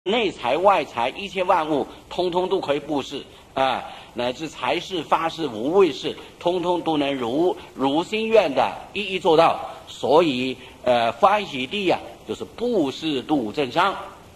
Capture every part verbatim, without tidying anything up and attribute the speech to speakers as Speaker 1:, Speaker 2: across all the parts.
Speaker 1: 内财外财一切万物，通通都可以布施啊，乃至财事、法事、无畏事，通通都能如如心愿的一一做到。所以，呃，欢喜地呀、啊，就是布施度正商。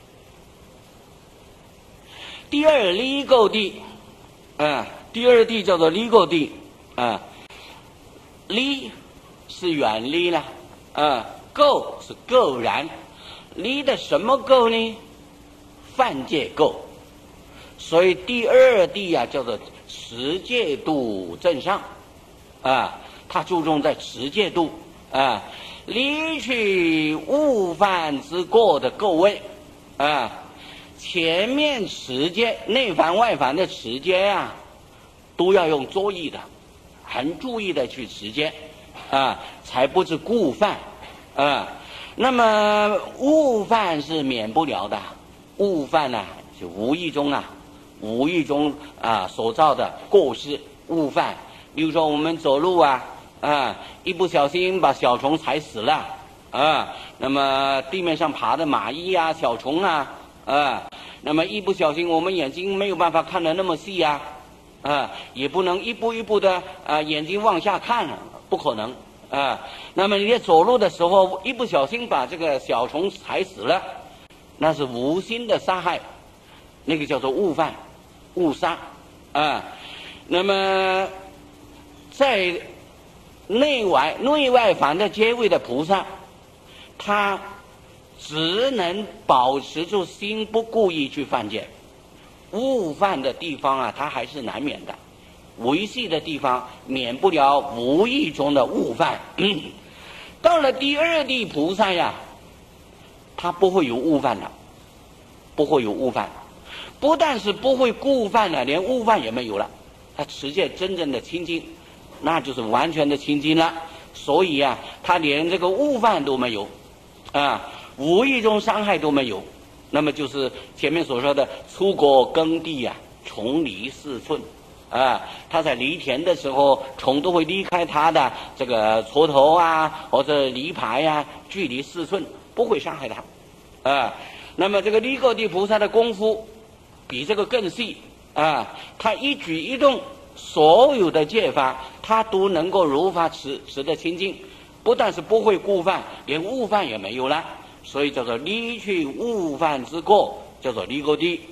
Speaker 1: 第二离垢地，啊，第二地叫做离垢地，啊，离是远离了，啊，垢是垢然，离的什么垢呢？犯戒垢。所以第二地呀、啊，叫做持戒度正上，啊，它注重在持戒度，啊，离去误犯之过的垢位，啊。前面持戒内凡外凡的持戒呀，都要用作意的，很注意的去持戒啊，才不是故犯啊。那么误犯是免不了的，误犯呢、啊、就无意中啊，无意中啊所造的过失误犯。比如说我们走路啊啊，一不小心把小虫踩死了啊，那么地面上爬的蚂蚁啊、小虫啊。啊，那么一不小心，我们眼睛没有办法看得那么细呀、啊，啊，也不能一步一步的啊，眼睛往下看，不可能啊。那么你在走路的时候，一不小心把这个小虫踩死了，那是无心的杀害，那个叫做误犯、误杀啊。那么在内外内外凡的阶位的菩萨，他只能保持住心，不故意去犯戒。误犯的地方啊，它还是难免的；维系的地方，免不了无意中的误犯。到了第二地菩萨呀，他不会有误犯的，不会有误犯。不但是不会故犯了，连误犯也没有了。他持戒真正的清净，那就是完全的清净了。所以啊，他连这个误犯都没有啊。无意中伤害都没有，那么就是前面所说的出国耕地呀、啊，虫离四寸，啊，他在犁田的时候，虫都会离开他的这个锄头啊或者犁耙呀，距离四寸，不会伤害他，啊，那么这个离垢地菩萨的功夫比这个更细啊，他一举一动所有的戒法，他都能够如法持持得清净，不但是不会故犯，连误犯也没有了。所以叫做离去误犯之过，叫做离垢地。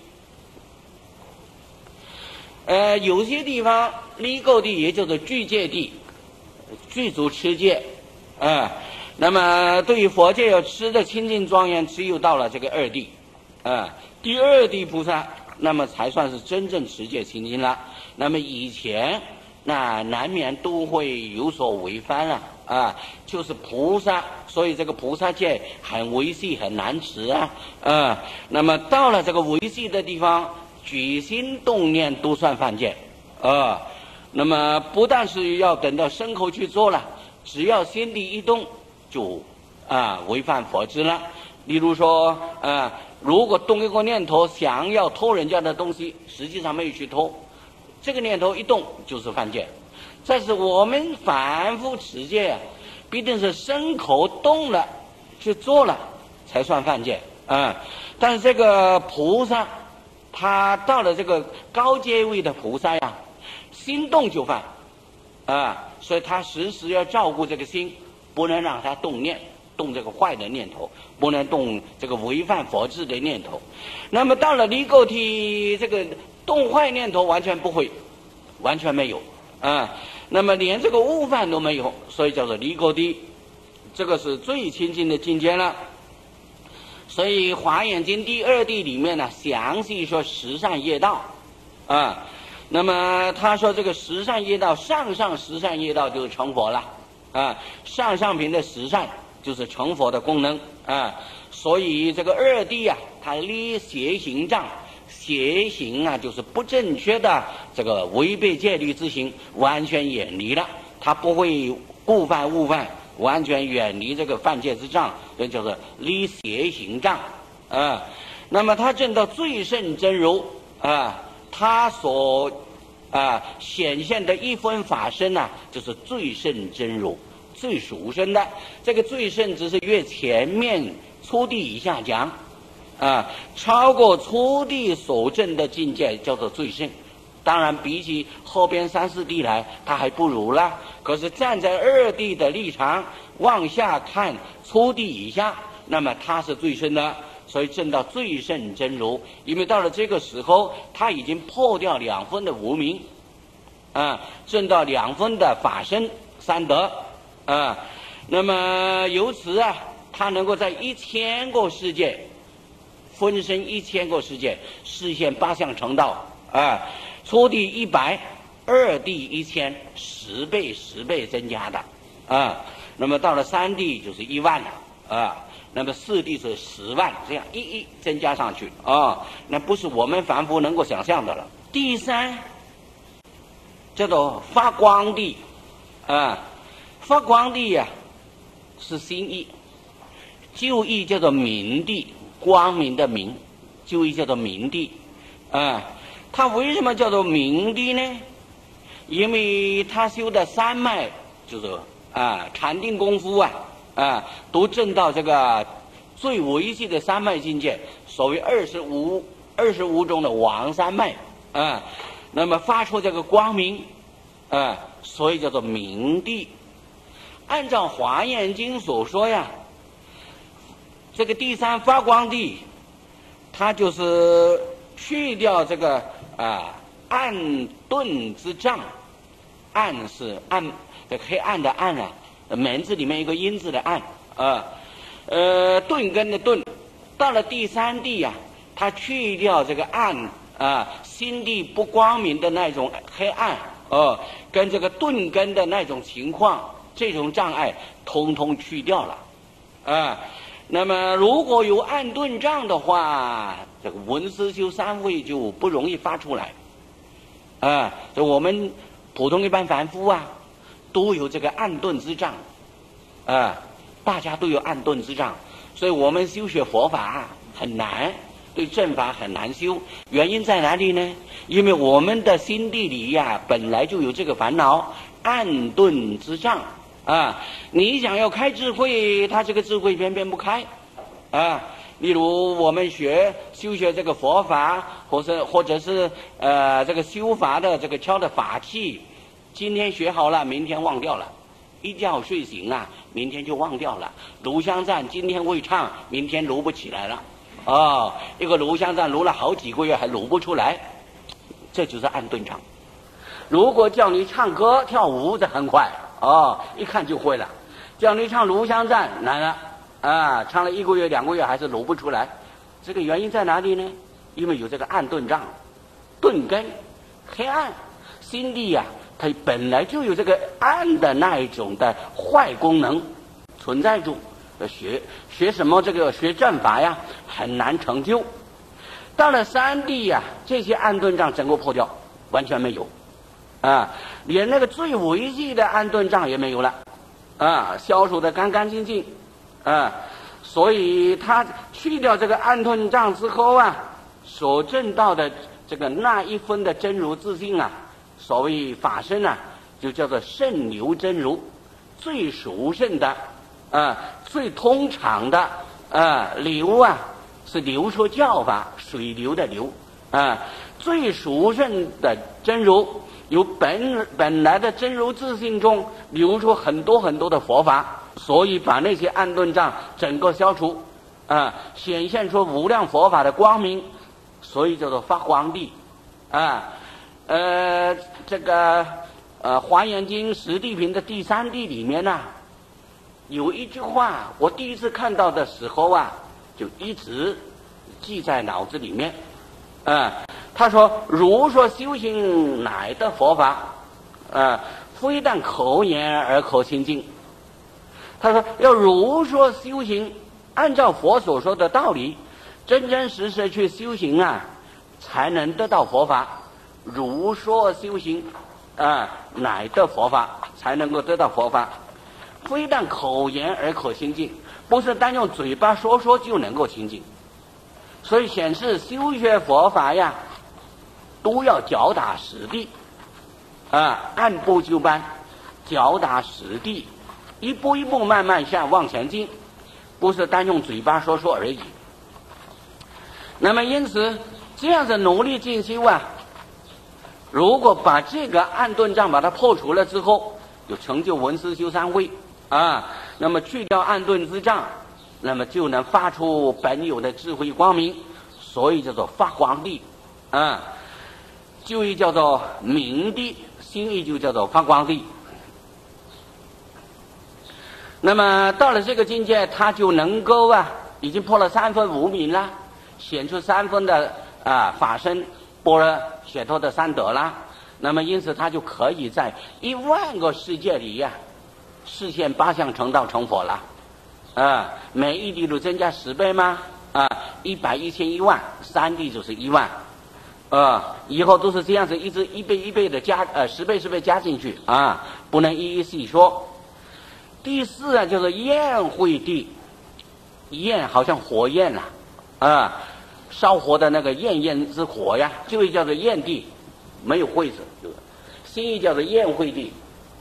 Speaker 1: 呃，有些地方离垢地也叫做具戒地，具足持戒啊。那么对于佛界要持的清净庄严，只有到了这个二地啊，第二地菩萨，那么才算是真正持戒清净了。那么以前那难免都会有所违犯了啊，就是菩萨，所以这个菩萨戒很维系，很难持啊啊。那么到了这个维系的地方，举心动念都算犯戒啊。那么不但是要等到牲口去做了，只要心里一动，就啊违犯佛制了。例如说啊，如果动一个念头想要偷人家的东西，实际上没有去偷，这个念头一动就是犯戒。但是我们反复持戒啊，必定是身口动了去做了才算犯戒啊。但是这个菩萨，他到了这个高阶位的菩萨呀，心动就犯啊，所以他时时要照顾这个心，不能让他动念，动这个坏的念头，不能动这个违犯佛制的念头。那么到了离垢地，这个动坏念头完全不会，完全没有啊。那么连这个误犯都没有，所以叫做离垢地，这个是最清净的境界了。所以《华严经》第二地里面呢，详细说十善业道啊。那么他说这个十善业道，上上十善业道就是成佛了啊，上上品的十善就是成佛的功能啊。所以这个二地啊，它离邪行障，邪行啊就是不正确的这个违背戒律之行，完全远离了，它不会故犯误犯，完全远离这个犯戒之障，这叫做离邪行障啊。那么他证到最胜真如啊，他所啊显现的一分法身呢、啊，就是最胜真如，最殊胜的。这个最胜只是越前面初地以下讲啊，超过初地所证的境界叫做最胜。当然，比起后边三四地来，他还不如啦。可是站在二地的立场往下看初地以下，那么他是最胜的，所以证到最胜真如。因为到了这个时候，他已经破掉两分的无明，啊，证到两分的法身三德，啊，那么由此啊，他能够在一千个世界，分身一千个世界，实现八相成道啊。初地一百，二地一千，十倍十倍增加的啊。那么到了三地就是一万了啊。那么四地是十万，这样一一增加上去啊。那不是我们凡夫能够想象的了。第三叫做发光地啊，发光地呀、啊、是心意，旧义叫做明地，光明的明，旧义叫做明地啊。他为什么叫做明地呢？因为他修的三脉就是啊禅定功夫啊啊都证到这个最维系的三脉境界，所谓二十五二十五种的王三脉啊，那么发出这个光明啊，所以叫做明地。按照《华严经》所说呀，这个第三发光地，它就是去掉这个啊暗钝之障，暗是暗，这黑暗的暗啊，门字里面一个阴字的暗啊，呃钝根的钝，到了第三地呀、啊，它去掉这个暗啊，心地不光明的那种黑暗哦、啊，跟这个钝根的那种情况，这种障碍通通去掉了啊。那么如果有暗钝障的话，这个文思修三慧就不容易发出来啊。就我们普通一般凡夫啊，都有这个暗钝之障啊，大家都有暗钝之障，所以我们修学佛法很难，对正法很难修。原因在哪里呢？因为我们的心地里呀、啊，本来就有这个烦恼，暗钝之障啊。你想要开智慧，他这个智慧偏偏不开啊。例如我们学修学这个佛法，或者或者是呃这个修法的这个敲的法器，今天学好了，明天忘掉了，一觉睡醒啊，明天就忘掉了。炉香赞今天会唱，明天炉不起来了。哦，一个炉香赞炉了好几个月还炉不出来，这就是暗钝障。如果叫你唱歌跳舞，这很快哦，一看就会了。叫你唱炉香赞难了啊，唱了一个月两个月还是炉不出来。这个原因在哪里呢？因为有这个暗钝障，钝根黑暗心地呀、啊，它本来就有这个暗的那一种的坏功能存在住。学学什么这个学正法呀，很难成就。到了三地呀、啊，这些暗钝障整个破掉，完全没有啊，连那个最维系的暗钝障也没有了啊，消除的干干净净啊。所以他去掉这个暗钝障之后啊，所证到的这个那一分的真如自性啊，所谓法身啊，就叫做圣流真如，最殊胜的啊，最通常的啊，流啊是流出教法，水流的流啊，最殊胜的真如，由本本来的真如自性中流出很多很多的佛法，所以把那些暗钝障整个消除啊，显现出无量佛法的光明，所以叫做发光地啊。呃，这个呃《华严经》十地品的第三地里面呢、啊，有一句话，我第一次看到的时候啊，就一直记在脑子里面。啊，他说：“如说修行乃得佛法，啊，非但口言而可清净。”他说要如说修行，按照佛所说的道理，真真实实去修行啊，才能得到佛法。如说修行，啊，乃得佛法，才能够得到佛法。非但口言而可清净，不是单用嘴巴说说就能够清净。所以显示修学佛法呀，都要脚打实地啊，按部就班，脚打实地，一步一步慢慢向往前进，不是单用嘴巴说说而已。 那么因此这样的努力进修啊，如果把这个暗顿障把它破除了之后，就成就文思修三会啊，那么去掉暗顿之障，那么就能发出本有的智慧光明，所以叫做发光地啊，就义叫做明地，心意就叫做发光地。那么到了这个境界，他就能够啊，已经破了三分无明了，显出三分的啊法身般若解脱的三德啦。那么因此他就可以在一万个世界里呀、啊，实现八相成道成佛了。啊，每一地都增加十倍吗？啊，一百、一千、一万，三地就是一万。啊，以后都是这样子，一直一倍一倍的加，呃，十倍十倍加进去啊，不能一一细说。第四啊，就是焰慧地，焰好像火焰呐、啊，啊，烧火的那个焰焰之火呀，就叫做焰地，没有慧字，就是心意叫做焰慧地。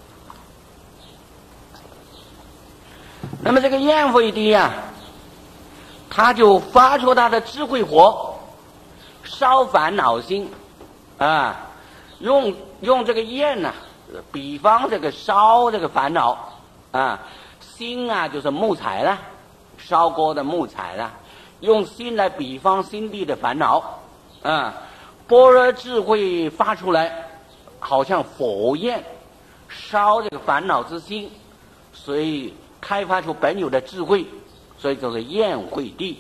Speaker 1: 那么这个焰慧地啊，他就发出他的智慧火，烧烦恼心啊，用用这个焰呢、啊，比方这个烧这个烦恼。啊，心啊就是木材了，烧锅的木材了，用心来比方心地的烦恼，啊，般若智慧发出来，好像火焰烧这个烦恼之心，所以开发出本有的智慧，所以就是焰慧地。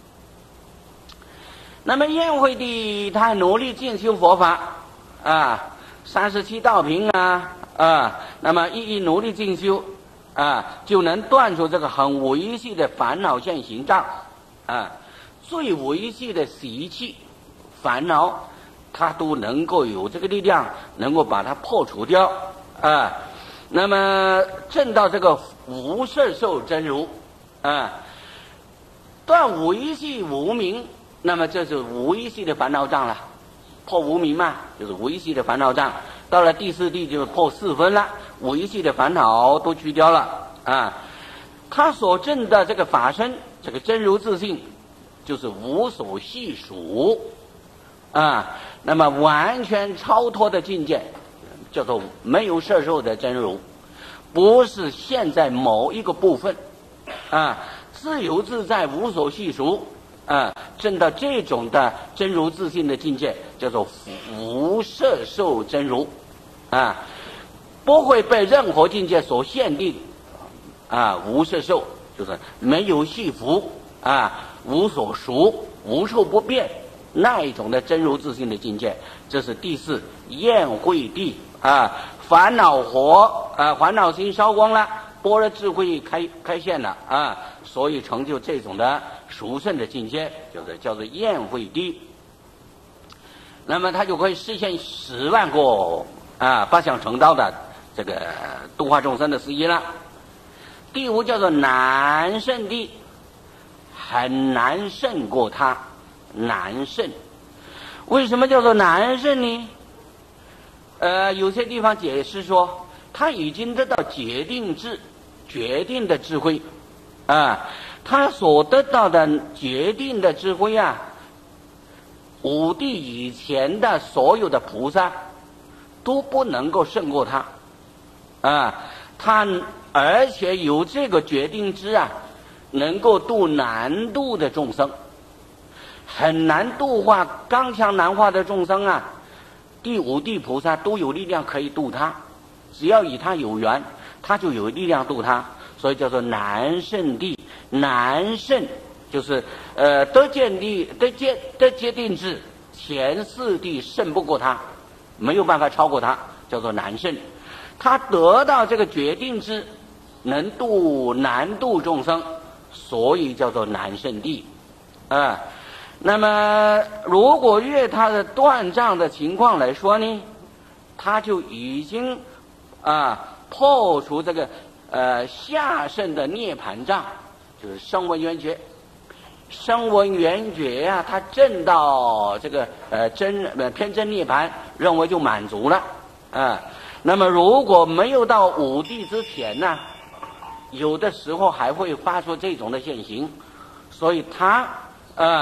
Speaker 1: 那么焰慧地，他努力进修佛法啊，三十七道品啊啊，那么一一努力进修。啊，就能断除这个很微细的烦恼现行障，啊，最微细的习气、烦恼，它都能够有这个力量，能够把它破除掉，啊，那么证到这个无色受真如，啊，断微细无明，那么这是微细的烦恼障了，破无明嘛，就是微细的烦恼障。到了第四地就是破四分了，微细的烦恼都去掉了啊。他所证的这个法身，这个真如自性，就是无所细数啊。那么完全超脱的境界，叫做没有摄受的真如，不是现在某一个部分啊，自由自在，无所细数啊。证到这种的真如自性的境界，叫做无摄受真如。啊，不会被任何境界所限定，啊，无摄受就是没有系服啊，无所属，无处不变那一种的真如自性的境界，这是第四焰慧地啊，烦恼火啊，烦恼心烧光了，般若智慧开开现了啊，所以成就这种的殊胜的境界，就是叫做焰慧地。那么他就可以实现十万个。啊，八相成道的这个度化众生的事业了。第五叫做难胜地，很难胜过他，难胜。为什么叫做难胜呢？呃，有些地方解释说，他已经得到决定智，决定的智慧啊，他所得到的决定的智慧啊，五地以前的所有的菩萨。都不能够胜过他，啊，他而且有这个决定之啊，能够度难度的众生，很难度化刚强难化的众生啊。第五地菩萨都有力量可以度他，只要与他有缘，他就有力量度他，所以叫做难胜地。难胜就是呃得见地得见得决定之前四地胜不过他。没有办法超过他，叫做难胜。他得到这个决定之，能度难度众生，所以叫做难胜地啊。那么如果越他的断障的情况来说呢，他就已经啊破除这个呃下圣的涅盘障，就是声闻缘觉。声闻缘觉呀、啊，他证到这个呃真呃偏真涅盘，认为就满足了啊。那么如果没有到五地之前呢，有的时候还会发出这种的现行，所以他啊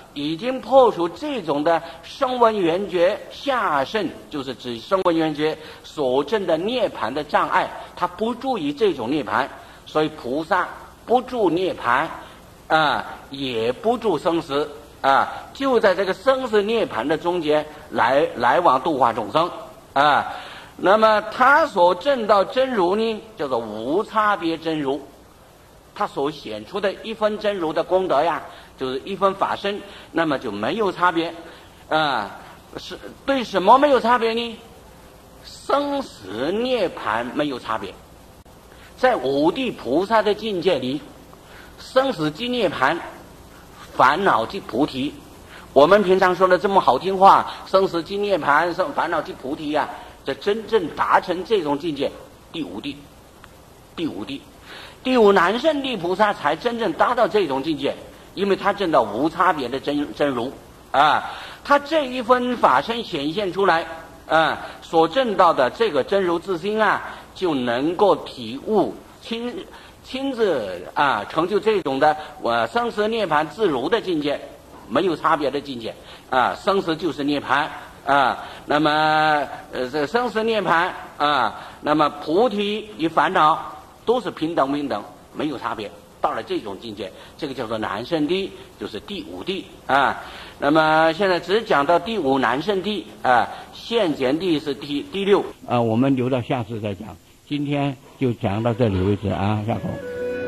Speaker 1: 已经破除这种的声闻缘觉下圣，就是指声闻缘觉所证的涅槃的障碍，他不注意这种涅槃，所以菩萨不住涅槃啊，也不住生死啊，就在这个生死涅槃的中间来来往度化众生啊。那么他所证到真如呢，叫做无差别真如，他所显出的一分真如的功德呀，就是一分法身，那么就没有差别啊。是对什么没有差别呢？生死涅槃没有差别。在五地菩萨的境界里，生死即涅槃，烦恼即菩提。我们平常说的这么好听话，生死即涅槃，生烦恼即菩提呀、啊，这真正达成这种境界，第五地，第五地，第五南圣地菩萨才真正达到这种境界，因为他证到无差别的真真如啊，他这一分法身显现出来啊，所证到的这个真如自心啊，就能够体悟亲亲自啊成就这种的我生死涅槃自如的境界，没有差别的境界啊，生死就是涅槃啊，那么呃这生死涅槃啊，那么菩提与烦恼都是平等平等，没有差别。到了这种境界，这个叫做南圣地，就是第五地啊。那么现在只讲到第五南圣地啊，现前地是第第六啊，我们留到下次再讲。今天就讲到这里为止啊，下口。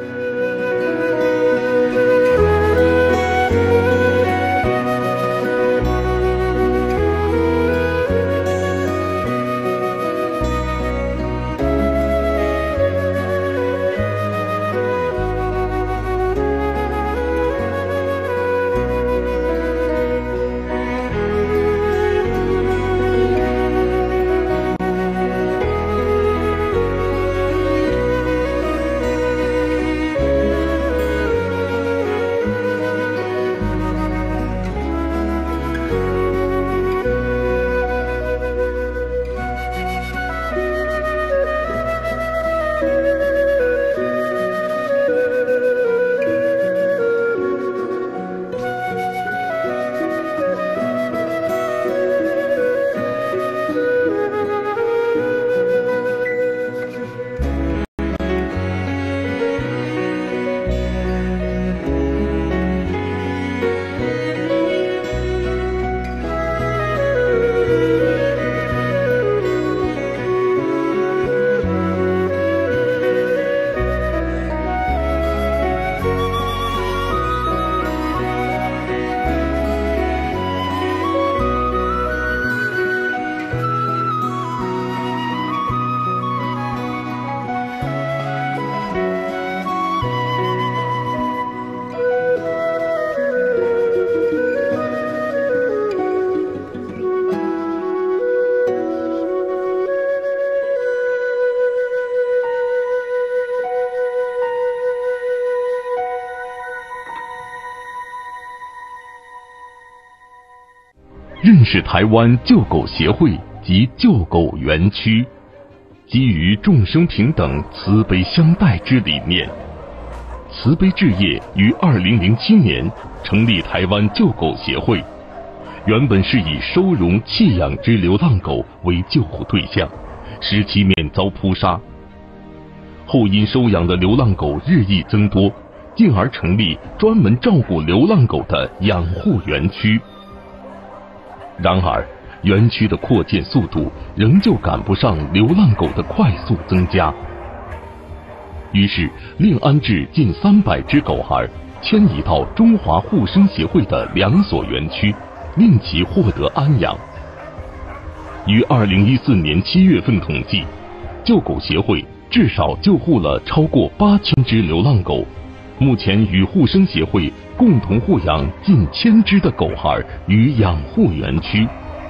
Speaker 2: 认识台湾救狗协会及救狗园区，基于众生平等、慈悲相待之理念，慈悲置业于二零零七年成立台湾救狗协会。原本是以收容弃养之流浪狗为救护对象，使其免遭扑杀。后因收养的流浪狗日益增多，进而成立专门照顾流浪狗的养护园区。然而，园区的扩建速度仍旧赶不上流浪狗的快速增加。于是，另安置近三百只狗孩，迁移到中华护生协会的两所园区，令其获得安养。于二零一四年七月份统计，救狗协会至少救护了超过八千只流浪狗。目前与护生协会共同护养近千只的狗孩于养护园区。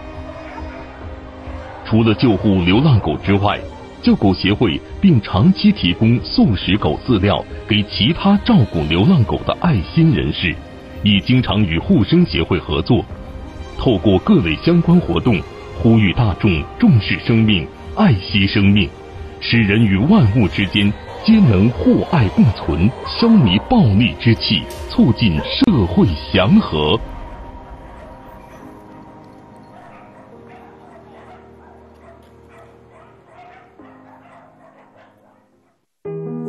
Speaker 2: 除了救护流浪狗之外，救狗协会并长期提供素食狗饲料给其他照顾流浪狗的爱心人士，亦经常与护生协会合作，透过各类相关活动，呼吁大众重视生命，爱惜生命，使人与万物之间皆能互爱共存，消弭暴戾之气，促进社会祥和。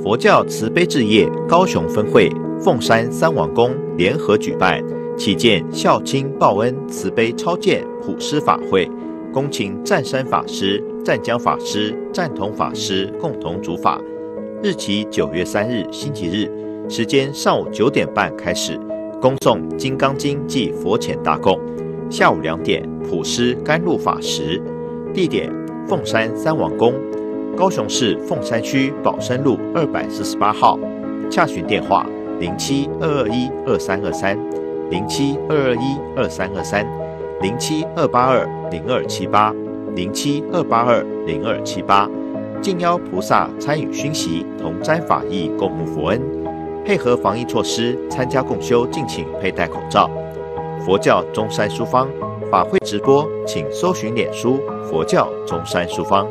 Speaker 3: 佛教慈悲置业高雄分会凤山三王宫联合举办启建孝亲报恩慈悲超荐普施法会，恭请湛山法师、湛江法师、湛同法师共同主法。日期九月三日星期日，时间上午九点半开始，恭诵《金刚经》暨佛前大供。下午两点普施甘露法食，地点凤山三王宫，高雄市凤山区宝山路二百四十八号。洽询电话零七二二一二三二三。零七二二一二三二三，零七二八二零二七八，零七二八二零二七八，敬邀菩萨参与熏习，同沾法益，共沐佛恩。配合防疫措施，参加共修敬请佩戴口罩。佛教中山书坊法会直播，请搜寻脸书佛教中山书坊。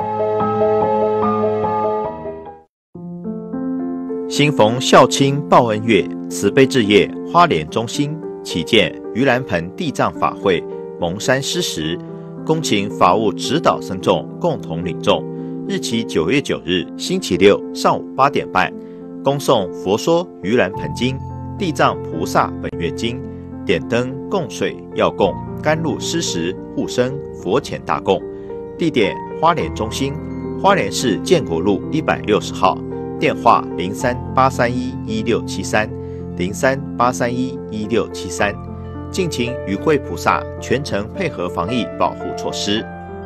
Speaker 3: 新逢孝亲报恩月，慈悲置业花莲中心启建盂兰盆地藏法会蒙山施食，恭请法务指导僧众共同领众。日期九月九日星期六上午八点半，恭诵佛说盂兰盆经、地藏菩萨本愿经，点灯供水药供、甘露施食护生佛前大供。地点花莲中心，花莲市建国路一百六十号。电话零三八三一一六七三，零三八三一一六七三，敬请与会菩萨全程配合防疫保护措施。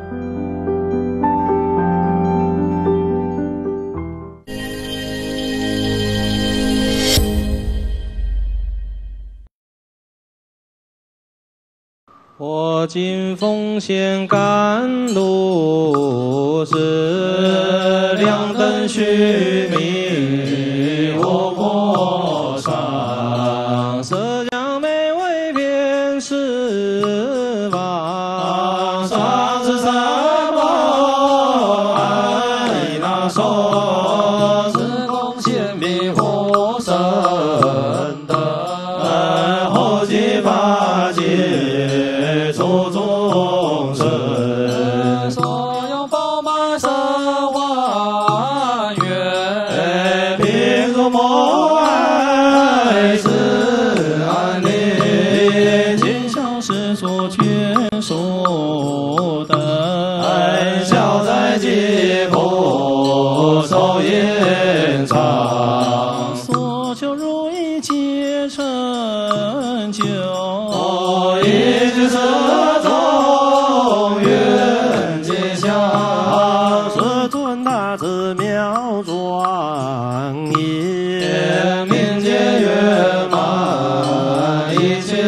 Speaker 4: 我今奉献甘露，是两灯须弥我国上，色将美味遍十方，上至三宝阿弥那说，是供献弥佛神德，后继法界诸众生，所有饱满生还原，贫苦莫爱是安宁，今宵世俗全数得，爱笑在吉普寿延长，所求如意皆成就。一句是中愿吉祥，世尊大慈妙庄严，民间圆满一切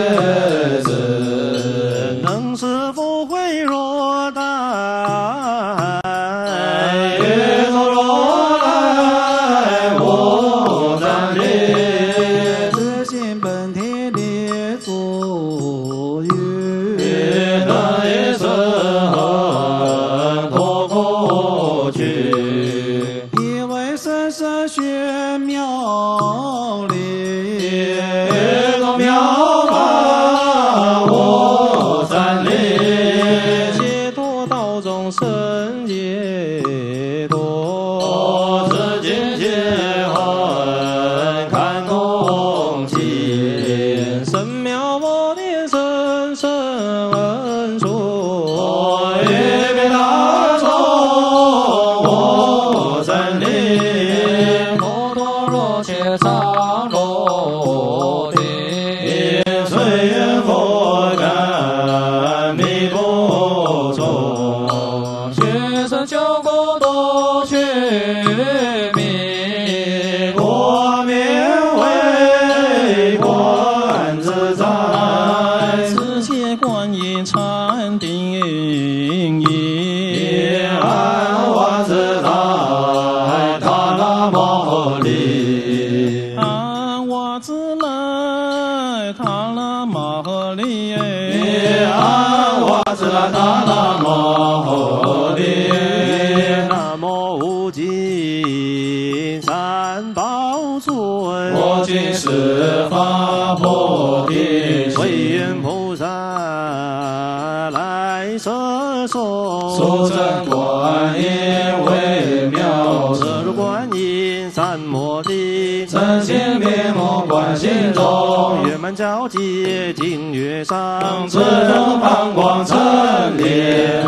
Speaker 4: 事，能使福慧若大海，宇宙若来无暂离，自信本体列足语，那一生恒脱过去，以为深深玄妙理，宇宙妙法无暂离，解脱道众生解脱，自尽解恨看空情，神妙莫念深深恩处，一别大众我真理，佛陀若切常落地，随缘佛感弥不中，学生救国多去迷，国名为观自在，世界观音禅定意，安瓦自在塔那摩利，安瓦自来塔那摩利，安瓦自来塔那摩利，南无无尽三宝尊，我今是法菩提心，慧愿菩萨来摄受，殊胜观音微妙，摄入观音三摩地，
Speaker 5: 真心闭目观心中，
Speaker 4: 月满皎洁净月上，
Speaker 5: 此中放光成莲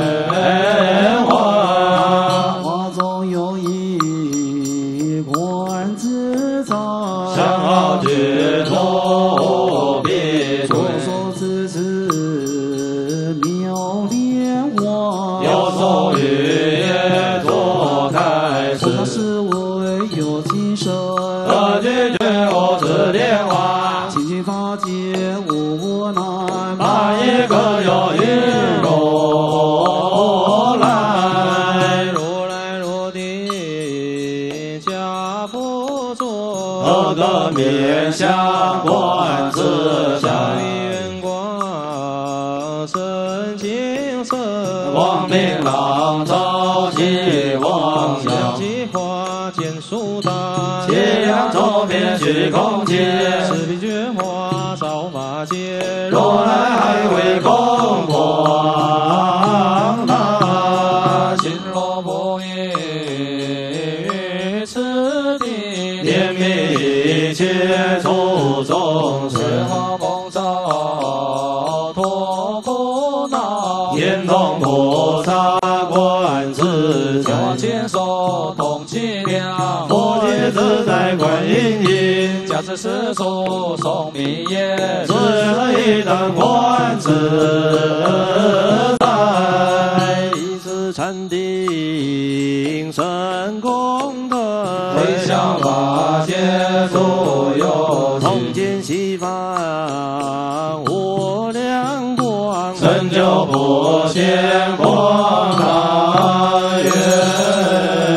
Speaker 5: 花。
Speaker 6: 花中有一观自在，
Speaker 5: 相好觉多别
Speaker 6: 左手持持妙莲花，
Speaker 5: 右手月夜多开
Speaker 6: 菩萨
Speaker 5: 示，
Speaker 6: 是为有情身，
Speaker 5: 何句觉我自莲花，
Speaker 6: 清净法界无难，
Speaker 5: 哪一个有一如来？
Speaker 4: 如来如地家不作，
Speaker 5: 何个面相观自在？
Speaker 4: 圆光身净色，
Speaker 5: 光明朗照起妄
Speaker 4: 小
Speaker 5: 想，
Speaker 4: 计花见树丹，
Speaker 5: 夕阳周遍虚空界，
Speaker 4: 十笔绝花扫法界，
Speaker 5: 如来还未供广大，
Speaker 4: 心若不异于此地，
Speaker 5: 怜悯一切诸众生，
Speaker 4: 好梦照脱苦恼，
Speaker 5: 天童菩萨观自在，
Speaker 4: 往前手动起妙，
Speaker 5: 佛界自在观音音，
Speaker 4: 加持世俗诵密言，
Speaker 5: 自一等观自在，
Speaker 4: 一次禅定神功德，
Speaker 5: 回向法界所有
Speaker 4: 通见西方无量光，
Speaker 5: 成就不现广大愿。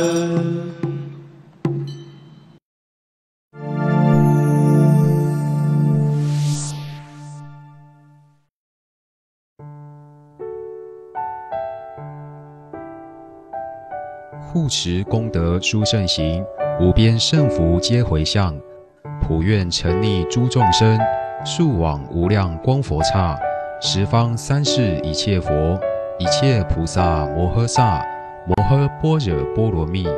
Speaker 7: 护持功德殊胜行，无边胜福皆回向。普愿沉溺诸众生，速往无量光佛刹。十方三世一切佛，一切菩萨摩诃萨，摩诃般若波罗蜜。